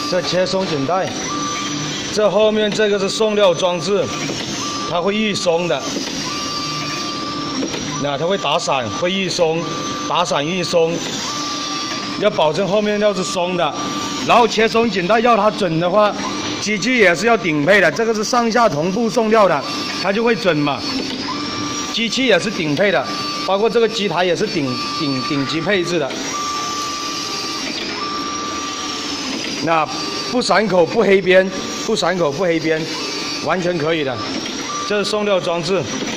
这切松紧带，这后面这个是送料装置，它会预松的。那它会打散，会预松，打散预松，要保证后面料是松的。然后切松紧带要它准的话，机器也是要顶配的，这个是上下同步送料的，它就会准嘛。机器也是顶配的，包括这个机台也是顶级配置的。 那不闪口不黑边，不闪口不黑边，完全可以的。这是送料装置。